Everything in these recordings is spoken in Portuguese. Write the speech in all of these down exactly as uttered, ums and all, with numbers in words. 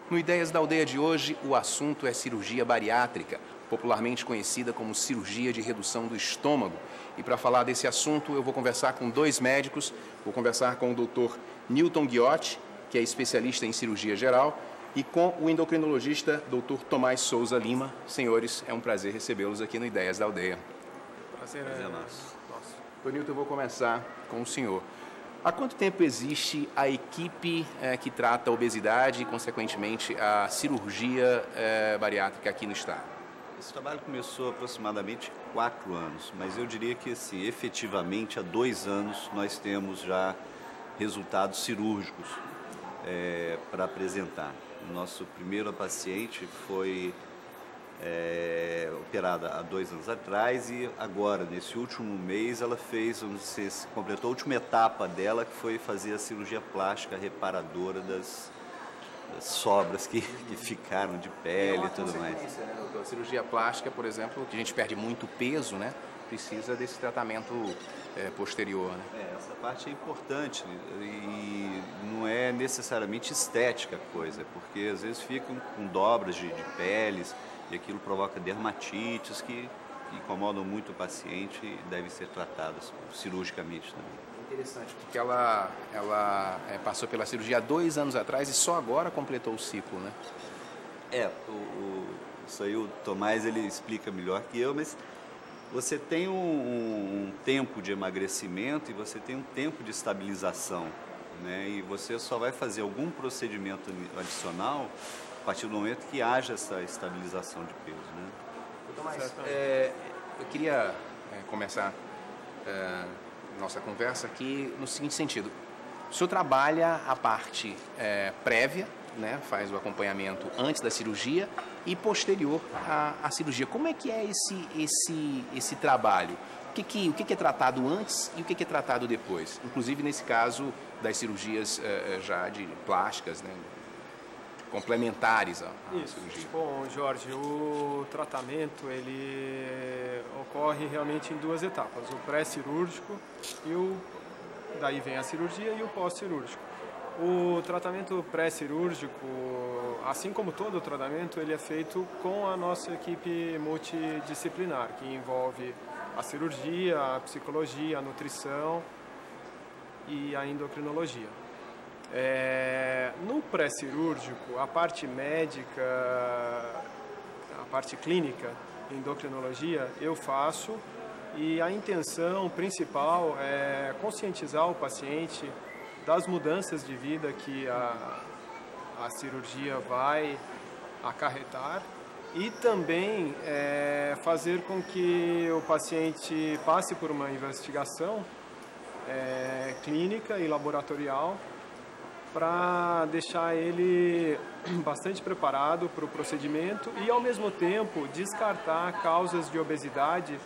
No Ideias da Aldeia de hoje, o assunto é cirurgia bariátrica, popularmente conhecida como cirurgia de redução do estômago. E para falar desse assunto, eu vou conversar com dois médicos. Vou conversar com o doutor Newton Ghiotti, que é especialista em cirurgia geral, e com o endocrinologista doutor Tomás Souza Lima. Senhores, é um prazer recebê-los aqui no Ideias da Aldeia. Prazer é nosso. Doutor Newton, eu vou começar com o senhor. Há quanto tempo existe a equipe é, que trata a obesidade e, consequentemente, a cirurgia é, bariátrica aqui no estado? Esse trabalho começou há aproximadamente quatro anos, mas eu diria que, assim, efetivamente, há dois anos nós temos já resultados cirúrgicos é, para apresentar. O nosso primeiro paciente foi é, operada há dois anos atrás e agora, nesse último mês, ela fez, vamos dizer, completou a última etapa dela, que foi fazer a cirurgia plástica reparadora das, das sobras que, que ficaram de pele e tudo mais. Né, doutor? A cirurgia plástica, por exemplo, que a gente perde muito peso, né? Precisa desse tratamento é, posterior, né? É, essa parte é importante e não é necessariamente estética a coisa, porque às vezes ficam com dobras de, de peles e aquilo provoca dermatites que incomodam muito o paciente e devem ser tratadas cirurgicamente também. Interessante, porque ela, ela é, passou pela cirurgia há dois anos atrás e só agora completou o ciclo, né? É, o, o, isso aí o Tomás ele explica melhor que eu, mas você tem um, um tempo de emagrecimento e você tem um tempo de estabilização, né? E você só vai fazer algum procedimento adicional a partir do momento que haja essa estabilização de peso, né? Tomás, é, eu queria é, começar é, nossa conversa aqui no seguinte sentido. O senhor trabalha a parte é, prévia, né? Faz o acompanhamento antes da cirurgia e posterior à, à cirurgia. Como é que é esse, esse, esse trabalho? O, que, que, o que, que é tratado antes e o que, que é tratado depois? Inclusive nesse caso das cirurgias é, já de plásticas, né? Complementares à, à Isso. cirurgia. Bom, Jorge, o tratamento ele ocorre realmente em duas etapas, o pré-cirúrgico e o daí vem a cirurgia e o pós-cirúrgico. O tratamento pré-cirúrgico, assim como todo o tratamento, ele é feito com a nossa equipe multidisciplinar, que envolve a cirurgia, a psicologia, a nutrição e a endocrinologia. É, no pré-cirúrgico, a parte médica, a parte clínica, endocrinologia, eu faço e a intenção principal é conscientizar o paciente das mudanças de vida que a, a cirurgia vai acarretar e também é, fazer com que o paciente passe por uma investigação é, clínica e laboratorial para deixar ele bastante preparado para o procedimento e, ao mesmo tempo, descartar causas de obesidade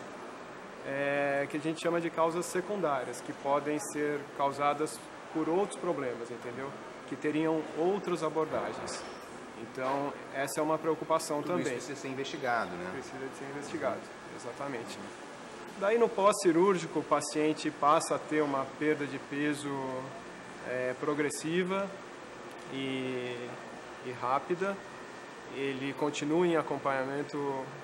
é, que a gente chama de causas secundárias, que podem ser causadas por outros problemas, entendeu? Que teriam outras abordagens. Então, essa é uma preocupação Tudo também. Isso precisa ser investigado, né? Precisa de ser investigado, exatamente. Daí, no pós-cirúrgico, o paciente passa a ter uma perda de peso É, progressiva e, e rápida. Ele continua em acompanhamento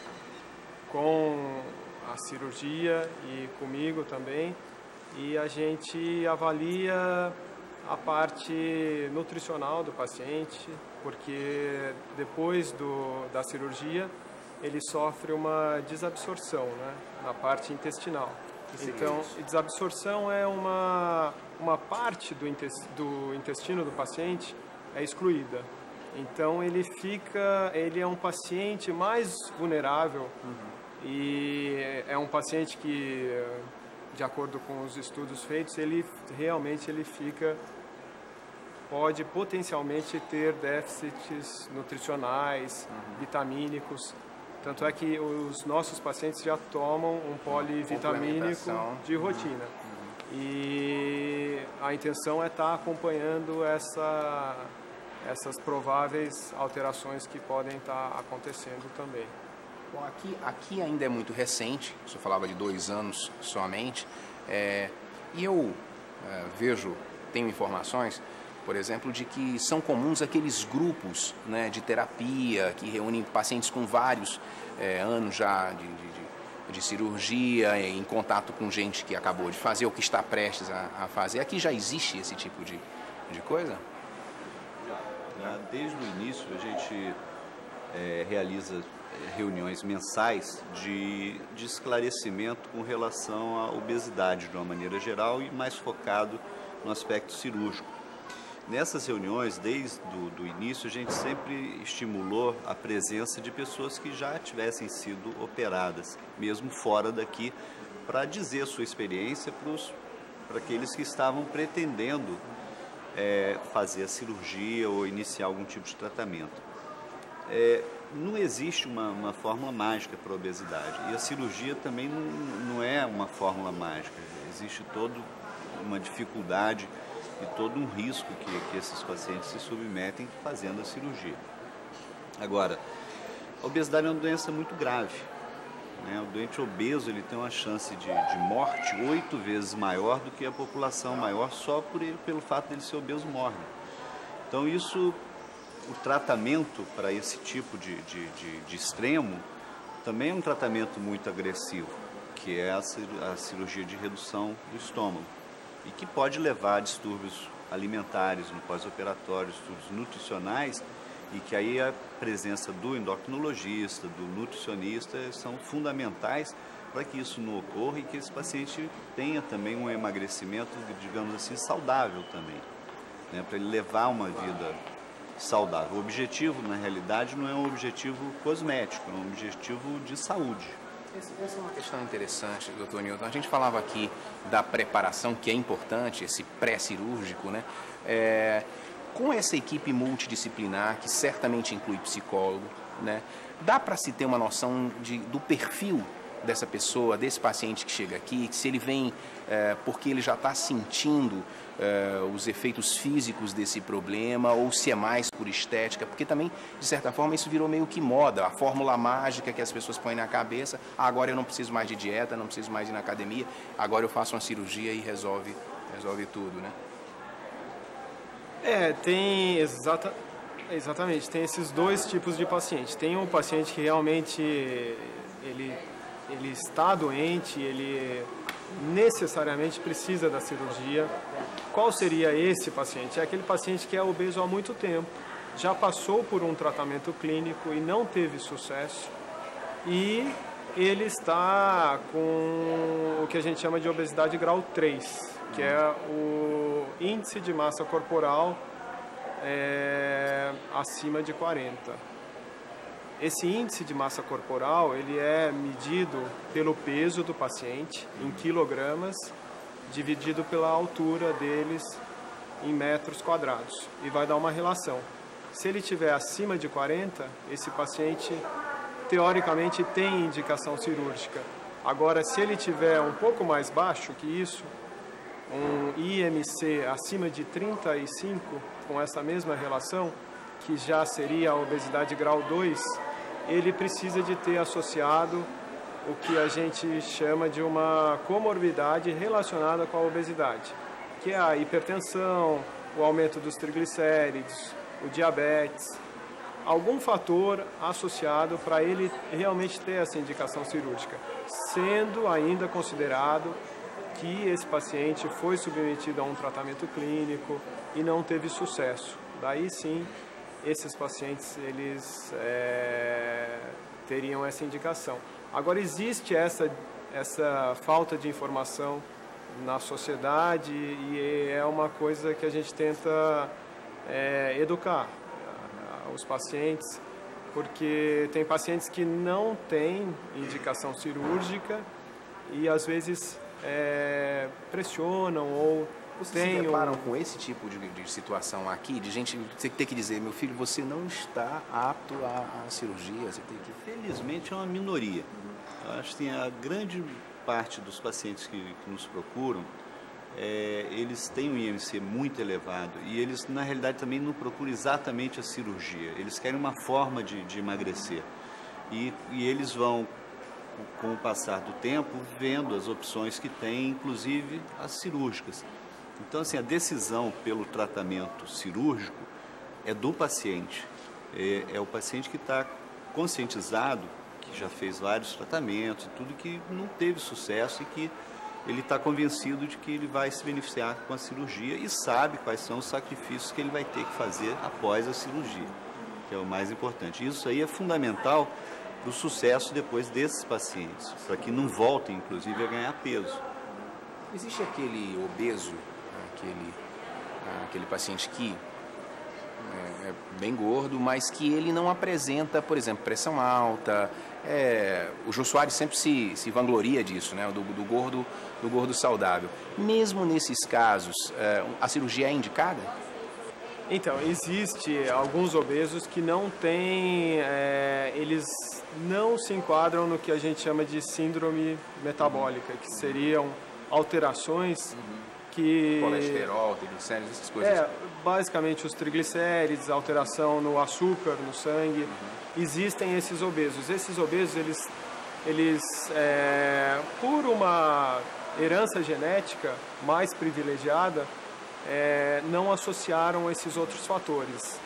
com a cirurgia e comigo também, e a gente avalia a parte nutricional do paciente, porque depois do, da cirurgia ele sofre uma desabsorção, né, na parte intestinal. Então, desabsorção é uma, uma parte do intestino, do intestino do paciente é excluída. Então, ele fica, ele é um paciente mais vulnerável uhum. E é um paciente que, de acordo com os estudos feitos, ele realmente ele fica, pode potencialmente ter déficits nutricionais, uhum. vitamínicos. Tanto é que os nossos pacientes já tomam um polivitamínico de rotina. Uhum. E a intenção é estar acompanhando essa, essas prováveis alterações que podem estar acontecendo também. Bom, aqui, aqui ainda é muito recente, o senhor falava de dois anos somente, é, e eu é, vejo, tenho informações por exemplo, de que são comuns aqueles grupos, né, de terapia que reúnem pacientes com vários é, anos já de, de, de cirurgia, em contato com gente que acabou de fazer ou que está prestes a, a fazer. Aqui já existe esse tipo de, de coisa? Desde o início a gente é, realiza reuniões mensais de, de esclarecimento com relação à obesidade de uma maneira geral e mais focado no aspecto cirúrgico. Nessas reuniões, desde do, do início, a gente sempre estimulou a presença de pessoas que já tivessem sido operadas, mesmo fora daqui, para dizer a sua experiência para aqueles que estavam pretendendo é, fazer a cirurgia ou iniciar algum tipo de tratamento. É, não existe uma, uma fórmula mágica para a obesidade e a cirurgia também não, não é uma fórmula mágica. Existe toda uma dificuldade e todo um risco que, que esses pacientes se submetem fazendo a cirurgia. Agora, a obesidade é uma doença muito grave, né? O doente obeso ele tem uma chance de, de morte oito vezes maior do que a população maior só por ele, pelo fato de ele ser obeso morre. Então isso, o tratamento para esse tipo de, de, de, de extremo também é um tratamento muito agressivo, que é a, a cirurgia de redução do estômago, e que pode levar a distúrbios alimentares no pós-operatório, distúrbios nutricionais, e que aí a presença do endocrinologista, do nutricionista são fundamentais para que isso não ocorra e que esse paciente tenha também um emagrecimento, digamos assim, saudável também, né, para ele levar uma vida saudável. O objetivo, na realidade, não é um objetivo cosmético, é um objetivo de saúde. Essa é uma questão interessante, doutor Newton. A gente falava aqui da preparação, que é importante, esse pré-cirúrgico, né? É, com essa equipe multidisciplinar, que certamente inclui psicólogo, né? Dá para se ter uma noção de, do perfil dessa pessoa, desse paciente que chega aqui, se ele vem é, porque ele já está sentindo é, os efeitos físicos desse problema, ou se é mais por estética, porque também, de certa forma, isso virou meio que moda, a fórmula mágica que as pessoas põem na cabeça: ah, agora eu não preciso mais de dieta, não preciso mais ir na academia, agora eu faço uma cirurgia e resolve, resolve tudo, né? É, tem exata, exatamente, tem esses dois tipos de paciente. Tem um paciente que realmente ele ele está doente, ele necessariamente precisa da cirurgia. Qual seria esse paciente? É aquele paciente que é obeso há muito tempo, já passou por um tratamento clínico e não teve sucesso, e ele está com o que a gente chama de obesidade grau três, que é o índice de massa corporal é, acima de quarenta. Esse índice de massa corporal, ele é medido pelo peso do paciente em quilogramas, dividido pela altura deles em metros quadrados, e vai dar uma relação. Se ele tiver acima de quarenta, esse paciente teoricamente tem indicação cirúrgica. Agora, se ele tiver um pouco mais baixo que isso, um I M C acima de trinta e cinco, com essa mesma relação, que já seria a obesidade grau dois, ele precisa de ter associado o que a gente chama de uma comorbidade relacionada com a obesidade, que é a hipertensão, o aumento dos triglicéridos, o diabetes, algum fator associado para ele realmente ter essa indicação cirúrgica, sendo ainda considerado que esse paciente foi submetido a um tratamento clínico e não teve sucesso. Daí sim, esses pacientes eles é, teriam essa indicação. Agora, existe essa, essa falta de informação na sociedade e é uma coisa que a gente tenta é, educar os pacientes, porque tem pacientes que não têm indicação cirúrgica e às vezes é, pressionam ou Vocês tem se deparam um... com esse tipo de, de situação aqui, de gente ter que dizer: meu filho, você não está apto à, à cirurgia, você tem que... Felizmente é uma minoria. Eu acho que a grande parte dos pacientes que, que nos procuram, é, eles têm um I M C muito elevado e eles, na realidade, também não procuram exatamente a cirurgia. Eles querem uma forma de, de emagrecer. E, e eles vão, com o passar do tempo, vendo as opções que têm, inclusive as cirúrgicas. Então, assim, a decisão pelo tratamento cirúrgico é do paciente. É, é o paciente que está conscientizado, que já fez vários tratamentos e tudo, que não teve sucesso e que ele está convencido de que ele vai se beneficiar com a cirurgia e sabe quais são os sacrifícios que ele vai ter que fazer após a cirurgia, que é o mais importante. Isso aí é fundamental para o sucesso depois desses pacientes, para que não voltem, inclusive, a ganhar peso. Existe aquele obeso, aquele, aquele paciente que é, é bem gordo, mas que ele não apresenta, por exemplo, pressão alta. É, o Jô Soares sempre se, se vangloria disso, né? do, do, gordo, do gordo saudável. Mesmo nesses casos, é, a cirurgia é indicada? Então, existe alguns obesos que não têm, é, eles não se enquadram no que a gente chama de síndrome metabólica, que seriam alterações uhum. que... Colesterol, triglicéridos, essas coisas. É, basicamente os triglicéridos, alteração no açúcar, no sangue. Uhum. Existem esses obesos. Esses obesos, eles, eles é, por uma herança genética mais privilegiada, é, não associaram esses outros fatores.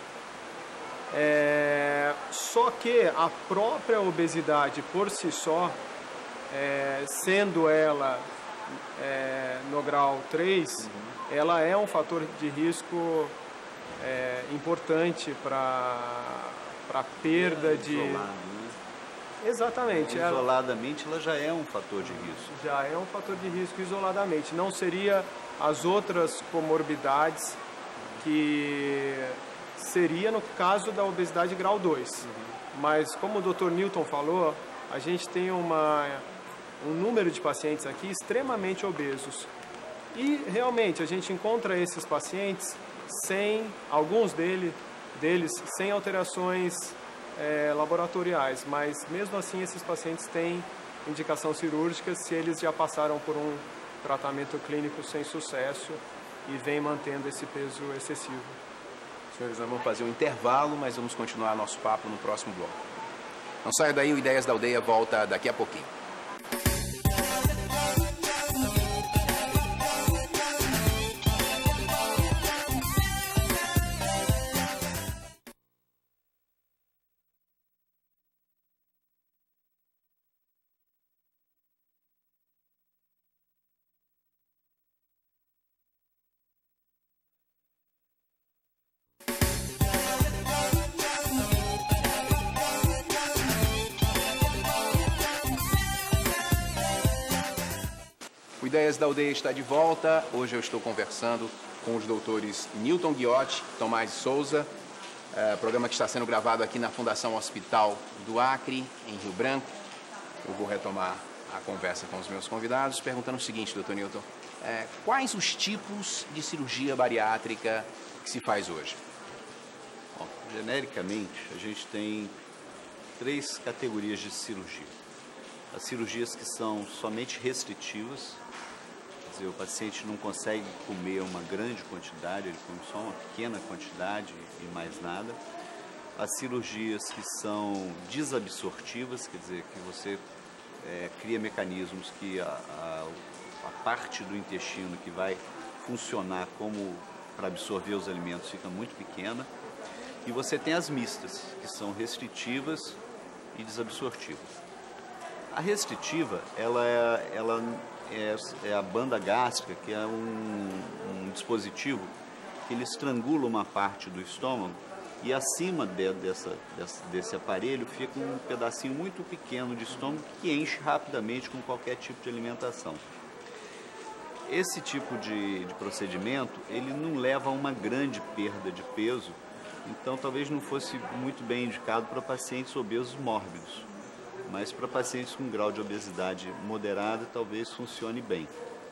É, só que a própria obesidade por si só, é, sendo ela é, no grau três, uhum. ela é um fator de risco é, importante para para perda de... Isolado, né? Exatamente. Isoladamente ela já é um fator de risco. Já é um fator de risco isoladamente. Não seria as outras comorbidades que seria no caso da obesidade grau dois. Uhum. Mas como o doutor Newton falou, a gente tem uma, um número de pacientes aqui extremamente obesos. E realmente a gente encontra esses pacientes sem, alguns dele, deles sem alterações é, laboratoriais, mas mesmo assim esses pacientes têm indicação cirúrgica se eles já passaram por um tratamento clínico sem sucesso e vem mantendo esse peso excessivo. Senhores, nós vamos fazer um intervalo, mas vamos continuar nosso papo no próximo bloco. Não saia daí, o Ideias da Aldeia volta daqui a pouquinho. O Ideias da Aldeia está de volta. Hoje eu estou conversando com os doutores Newton Guiotti, Tomás de Souza, é, programa que está sendo gravado aqui na Fundação Hospital do Acre, em Rio Branco. Eu vou retomar a conversa com os meus convidados, perguntando o seguinte, doutor Newton, é, quais os tipos de cirurgia bariátrica que se faz hoje? Bom, genericamente, a gente tem três categorias de cirurgia. As cirurgias que são somente restritivas, quer dizer, o paciente não consegue comer uma grande quantidade, ele come só uma pequena quantidade e mais nada. As cirurgias que são desabsortivas, quer dizer, que você é, cria mecanismos que a, a, a parte do intestino que vai funcionar como para absorver os alimentos fica muito pequena. E você tem as mistas, que são restritivas e desabsortivas. A restritiva, ela é, ela é, é a banda gástrica, que é um, um dispositivo que ele estrangula uma parte do estômago e acima de, dessa, dessa, desse aparelho fica um pedacinho muito pequeno de estômago que enche rapidamente com qualquer tipo de alimentação. Esse tipo de, de procedimento, ele não leva a uma grande perda de peso, então talvez não fosse muito bem indicado para pacientes obesos mórbidos. Mas para pacientes com grau de obesidade moderada, talvez funcione bem.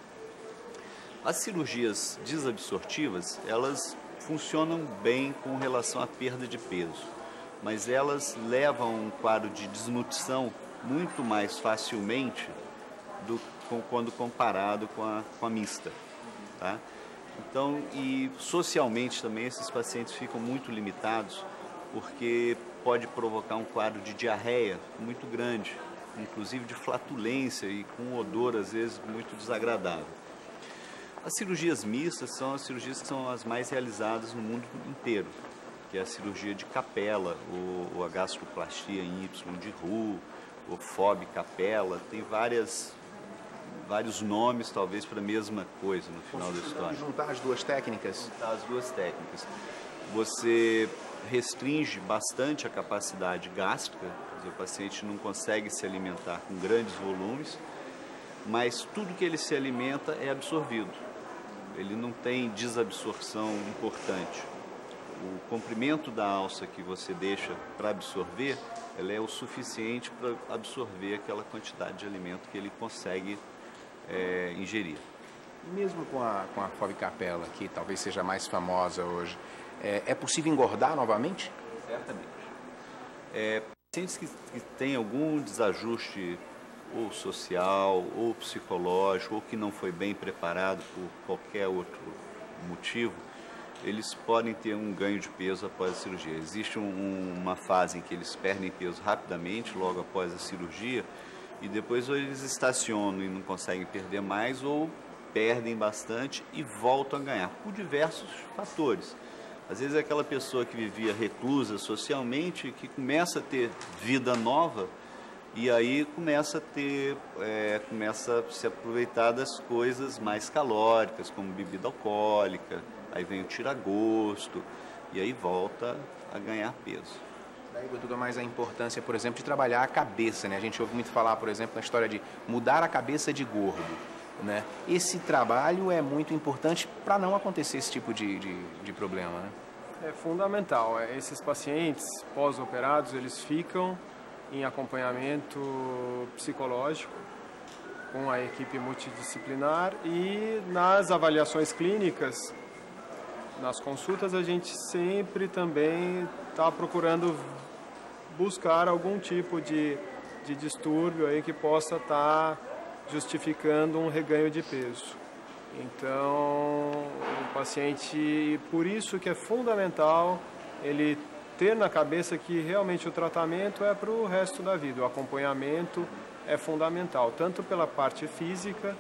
As cirurgias desabsortivas, elas funcionam bem com relação à perda de peso, mas elas levam a um quadro de desnutrição muito mais facilmente do com, quando comparado com a, com a mista. Tá? Então, e socialmente também esses pacientes ficam muito limitados, porque pode provocar um quadro de diarreia muito grande, inclusive de flatulência e com um odor, às vezes, muito desagradável. As cirurgias mistas são as cirurgias que são as mais realizadas no mundo inteiro, que é a cirurgia de capela, ou, ou a gastroplastia em Y de Roux, ou F O B capela, tem várias, vários nomes talvez para a mesma coisa no final da história. Juntar as duas técnicas? Juntar as duas técnicas. Você restringe bastante a capacidade gástrica, quer dizer, o paciente não consegue se alimentar com grandes volumes, mas tudo que ele se alimenta é absorvido. Ele não tem desabsorção importante. O comprimento da alça que você deixa para absorver, ela é o suficiente para absorver aquela quantidade de alimento que ele consegue é, ingerir. Mesmo com a, com a F O B capela, que talvez seja mais famosa hoje, é, é possível engordar novamente? Certamente. É, pacientes que, que têm algum desajuste ou social, ou psicológico, ou que não foi bem preparado por qualquer outro motivo, eles podem ter um ganho de peso após a cirurgia. Existe um, uma fase em que eles perdem peso rapidamente, logo após a cirurgia, e depois ou eles estacionam e não conseguem perder mais, ou perdem bastante e voltam a ganhar, por diversos fatores. Às vezes é aquela pessoa que vivia reclusa socialmente, que começa a ter vida nova, e aí começa a ter, é, começa a se aproveitar das coisas mais calóricas, como bebida alcoólica, aí vem o tira-gosto, e aí volta a ganhar peso. Daí, doutor, mais a importância, por exemplo, de trabalhar a cabeça, né? A gente ouve muito falar, por exemplo, na história de mudar a cabeça de gordo, né? Esse trabalho é muito importante para não acontecer esse tipo de, de, de problema, né? É fundamental. Esses pacientes pós-operados, eles ficam em acompanhamento psicológico com a equipe multidisciplinar e nas avaliações clínicas, nas consultas, a gente sempre também está procurando buscar algum tipo de, de distúrbio aí que possa estar tá justificando um reganho de peso. Então, o paciente, por isso que é fundamental ele ter na cabeça que realmente o tratamento é para o resto da vida. O acompanhamento é fundamental, tanto pela parte física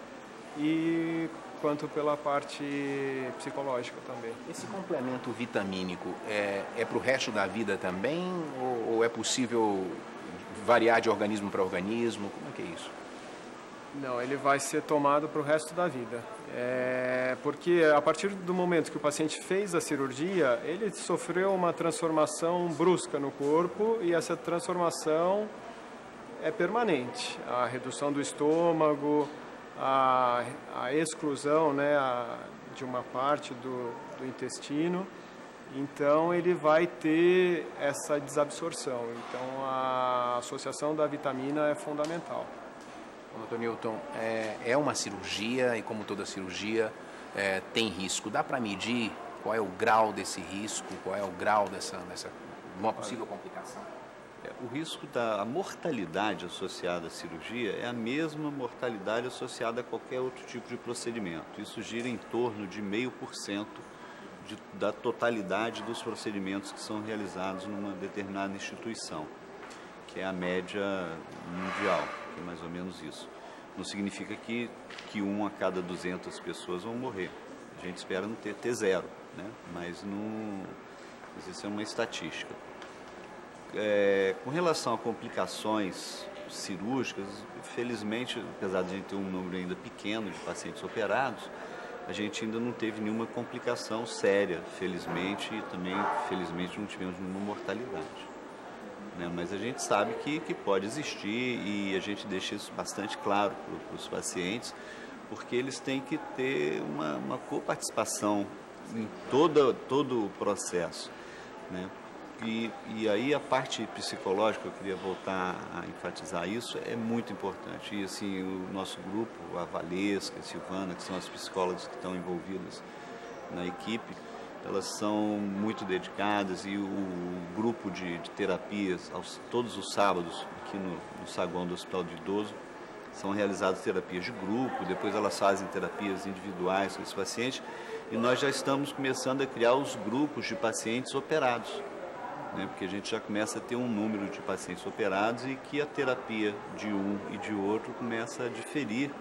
e quanto pela parte psicológica também. Esse complemento vitamínico é, é para o resto da vida também ou, ou é possível variar de organismo para organismo? Como é que é isso? Não, ele vai ser tomado para o resto da vida. É porque a partir do momento que o paciente fez a cirurgia, ele sofreu uma transformação brusca no corpo e essa transformação é permanente. A redução do estômago, a, a exclusão, né, a, de uma parte do, do intestino. Então ele vai ter essa desabsorção. Então a associação da vitamina é fundamental. doutor Newton, é, é uma cirurgia e, como toda cirurgia, é, tem risco. Dá para medir qual é o grau desse risco, qual é o grau dessa, dessa uma possível complicação? É, o risco da a mortalidade associada à cirurgia é a mesma mortalidade associada a qualquer outro tipo de procedimento. Isso gira em torno de zero vírgula cinco por cento de, da totalidade dos procedimentos que são realizados numa determinada instituição, que é a média mundial, que é mais ou menos isso. Não significa que, que um a cada duzentas pessoas vão morrer. A gente espera não ter, ter zero, né? Mas, não, mas isso é uma estatística. É, com relação a complicações cirúrgicas, felizmente, apesar de a gente ter um número ainda pequeno de pacientes operados, a gente ainda não teve nenhuma complicação séria, felizmente, e também, felizmente, não tivemos nenhuma mortalidade. Né? Mas a gente sabe que, que pode existir e a gente deixa isso bastante claro para os pacientes, porque eles têm que ter uma, uma coparticipação em toda, todo o processo. Né? E, e aí a parte psicológica, eu queria voltar a enfatizar isso, é muito importante. E assim, o nosso grupo, a Valesca, a Silvana, que são as psicólogas que estão envolvidas na equipe, elas são muito dedicadas e o grupo de, de terapias, aos, todos os sábados, aqui no, no saguão do Hospital de Idoso, são realizadas terapias de grupo, depois elas fazem terapias individuais com os pacientes, e nós já estamos começando a criar os grupos de pacientes operados, né? Porque a gente já começa a ter um número de pacientes operados e que a terapia de um e de outro começa a diferir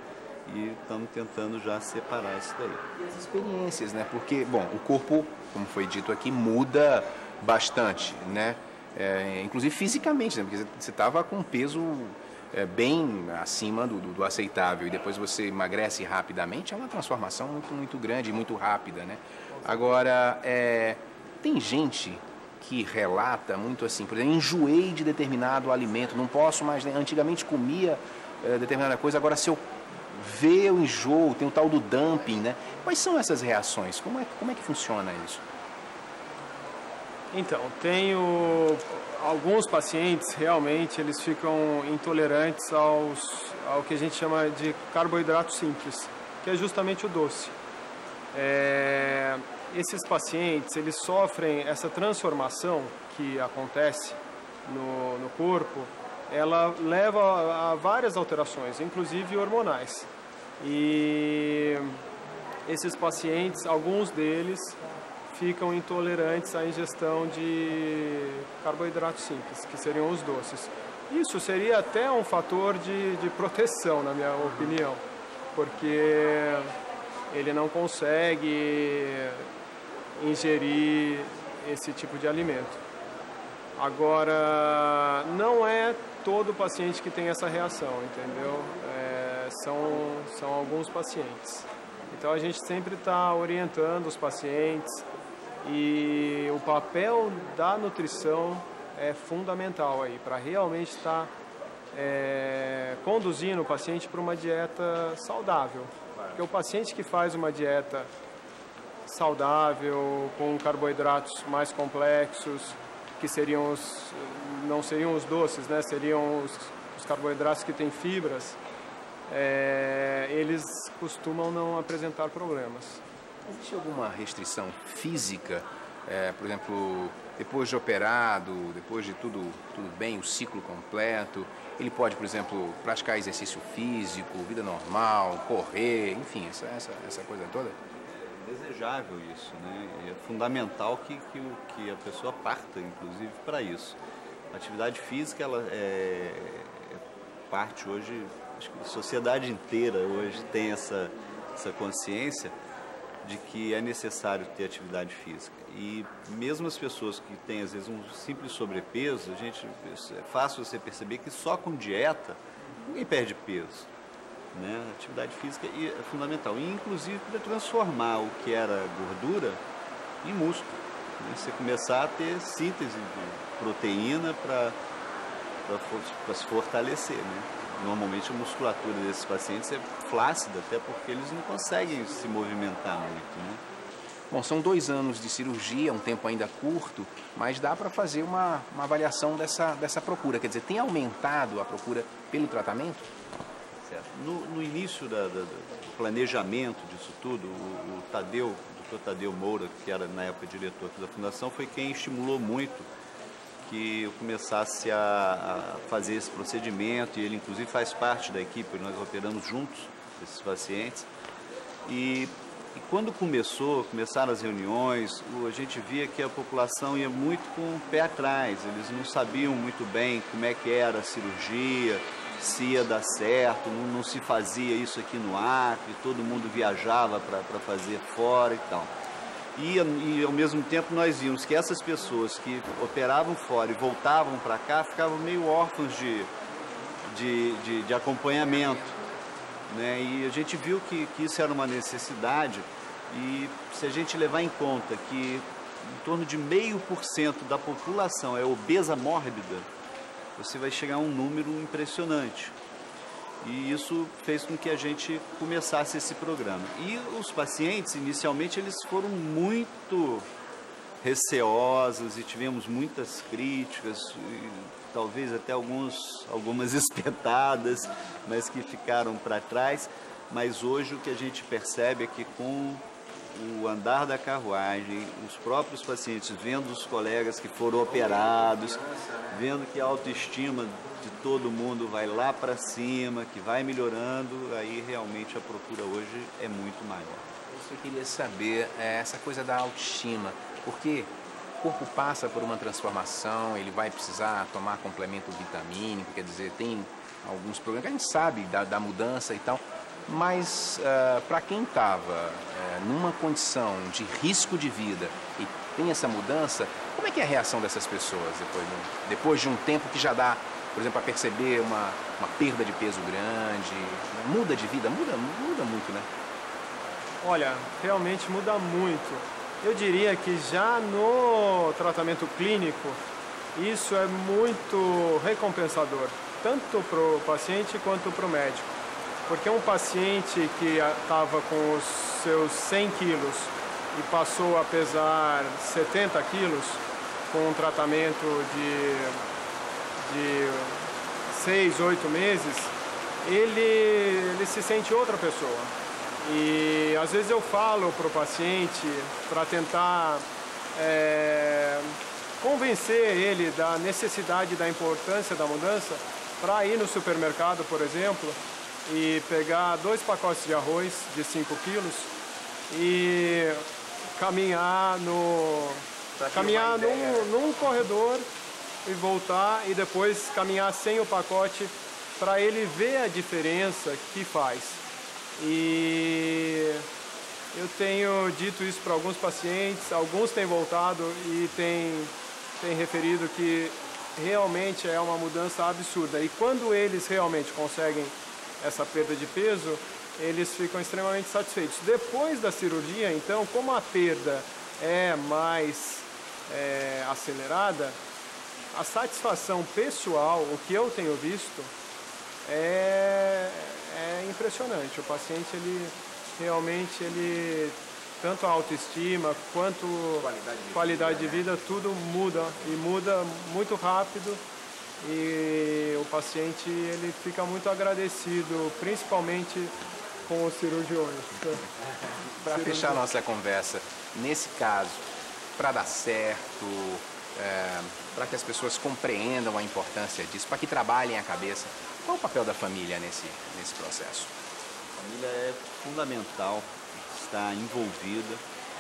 e estamos tentando já separar isso daí. E as experiências, né? Porque, bom, o corpo, como foi dito aqui, muda bastante, né? É, inclusive fisicamente, né? Porque você estava com um peso é, bem acima do, do, do aceitável e depois você emagrece rapidamente, é uma transformação muito, muito grande e muito rápida, né? Agora, é, tem gente que relata muito assim, por exemplo, enjoei de determinado alimento, não posso mais, né? Antigamente comia é, determinada coisa, agora se eu ver o enjoo, tem o tal do dumping, né? Quais são essas reações? Como é, como é que funciona isso? Então, tenho alguns pacientes, realmente, eles ficam intolerantes aos, ao que a gente chama de carboidrato simples, que é justamente o doce. É, esses pacientes, eles sofrem essa transformação que acontece no, no corpo, ela leva a várias alterações, inclusive hormonais. E esses pacientes, alguns deles, ficam intolerantes à ingestão de carboidratos simples, que seriam os doces. Isso seria até um fator de, de proteção, na minha opinião, porque ele não consegue ingerir esse tipo de alimento. Agora, não é todo paciente que tem essa reação, entendeu? É, são, são alguns pacientes. Então, a gente sempre está orientando os pacientes e o papel da nutrição é fundamental aí, para realmente estar tá, é, conduzindo o paciente para uma dieta saudável. Porque o paciente que faz uma dieta saudável, com carboidratos mais complexos, que seriam os, não seriam os doces, né? Seriam os, os carboidratos que têm fibras, é, eles costumam não apresentar problemas. Existe alguma restrição física, é, por exemplo, depois de operado, depois de tudo, tudo bem, o ciclo completo, ele pode, por exemplo, praticar exercício físico, vida normal, correr, enfim, essa, essa, essa coisa toda? É desejável isso, né? É fundamental que, que, que a pessoa parta, inclusive, para isso. A atividade física, ela é, é parte hoje, acho que a sociedade inteira hoje tem essa, essa consciência de que é necessário ter atividade física. E mesmo as pessoas que têm, às vezes, um simples sobrepeso, a gente, é fácil você perceber que só com dieta ninguém perde peso, né? A atividade física é fundamental, e inclusive para transformar o que era gordura em músculo, né? Você começar a ter síntese de proteína para se fortalecer, né? Normalmente a musculatura desses pacientes é flácida, até porque eles não conseguem se movimentar muito, né? Bom, são dois anos de cirurgia, um tempo ainda curto, mas dá para fazer uma, uma avaliação dessa, dessa procura. Quer dizer, tem aumentado a procura pelo tratamento? Certo. No, no início da, da, do planejamento disso tudo, o, o Tadeu, o doutor Tadeu Moura, que era na época diretor da Fundação, foi quem estimulou muito que eu começasse a, a fazer esse procedimento, e ele inclusive faz parte da equipe, nós operamos juntos esses pacientes. E, e quando começou, começaram as reuniões, a gente via que a população ia muito com o pé atrás, eles não sabiam muito bem como é que era a cirurgia, se ia dar certo, não, não se fazia isso aqui no Acre, todo mundo viajava para fazer fora e tal. E, e ao mesmo tempo nós vimos que essas pessoas que operavam fora e voltavam para cá ficavam meio órfãos de, de, de, de acompanhamento, né? E a gente viu que, que isso era uma necessidade, e se a gente levar em conta que em torno de meio por cento da população é obesa mórbida, você vai chegar a um número impressionante. E isso fez com que a gente começasse esse programa. E os pacientes, inicialmente, eles foram muito receosos e tivemos muitas críticas, e talvez até alguns, algumas espetadas, mas que ficaram para trás. Mas hoje o que a gente percebe é que com o andar da carruagem, os próprios pacientes vendo os colegas que foram operados, vendo que a autoestima de todo mundo vai lá para cima, que vai melhorando, aí realmente a procura hoje é muito maior. Isso eu queria saber, é essa coisa da autoestima, porque o corpo passa por uma transformação, ele vai precisar tomar complemento vitamínico, quer dizer, tem alguns problemas que a gente sabe da, da mudança e tal. Mas uh, para quem estava uh, numa condição de risco de vida e tem essa mudança, como é que é a reação dessas pessoas depois de um, depois de um tempo que já dá, por exemplo, a perceber uma, uma perda de peso grande? Muda de vida? Muda, muda muito, né? Olha, realmente muda muito. Eu diria que já no tratamento clínico, isso é muito recompensador, tanto para o paciente quanto para o médico. Porque um paciente que estava com os seus cem quilos e passou a pesar setenta quilos, com um tratamento de, de seis, oito meses, ele, ele se sente outra pessoa. E às vezes eu falo para o paciente para tentar é, convencer ele da necessidade, da importância da mudança, para ir no supermercado, por exemplo, e pegar dois pacotes de arroz de cinco quilos e caminhar no caminhar num, num corredor e voltar e depois caminhar sem o pacote para ele ver a diferença que faz. E eu tenho dito isso para alguns pacientes, alguns têm voltado e têm, têm referido que realmente é uma mudança absurda. E quando eles realmente conseguem essa perda de peso, eles ficam extremamente satisfeitos. Depois da cirurgia, então, como a perda é mais é, acelerada, a satisfação pessoal, o que eu tenho visto, é, é impressionante. O paciente, ele realmente, ele, tanto a autoestima quanto qualidade de, qualidade vida, de vida, né? tudo muda, e muda muito rápido. E o paciente, ele fica muito agradecido, principalmente com os cirurgiões. Para fechar a nossa conversa, nesse caso, para dar certo, é, para que as pessoas compreendam a importância disso, para que trabalhem a cabeça, qual é o papel da família nesse, nesse processo? A família é fundamental, estar envolvida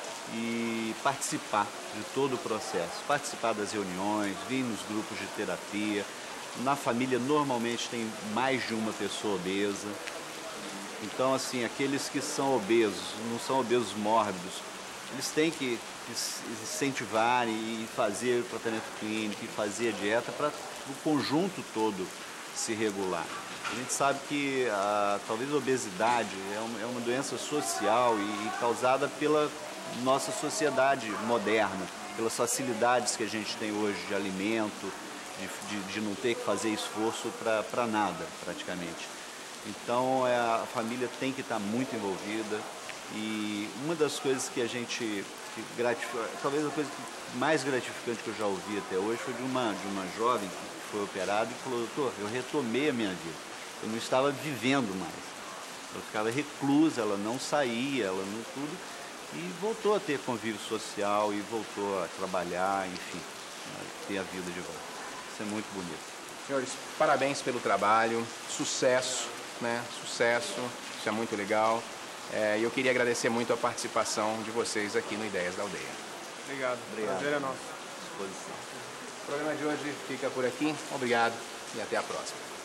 e participar de todo o processo, participar das reuniões, vir nos grupos de terapia. Na família normalmente tem mais de uma pessoa obesa, então assim, aqueles que são obesos, não são obesos mórbidos, eles têm que incentivar e fazer o tratamento clínico e fazer a dieta para o conjunto todo se regular. A gente sabe que a, talvez a obesidade é uma, é uma doença social e, e causada pela nossa sociedade moderna, pelas facilidades que a gente tem hoje de alimento, de, de, de não ter que fazer esforço para nada, praticamente. Então, é, a família tem que estar muito envolvida e uma das coisas que a gente, que gratifica, talvez a coisa mais gratificante que eu já ouvi até hoje foi de uma, de uma jovem que foi operada e falou: doutor, eu retomei a minha vida, eu não estava vivendo mais, eu ficava reclusa, ela não saía, ela não tudo. E voltou a ter convívio social e voltou a trabalhar, enfim, a ter a vida de volta. Isso é muito bonito. Senhores, parabéns pelo trabalho, sucesso, né? Sucesso, isso é muito legal. É, e eu queria agradecer muito a participação de vocês aqui no Ideias da Aldeia. Obrigado. Obrigado. Prazer é nosso. Disposição. O programa de hoje fica por aqui. Obrigado e até a próxima.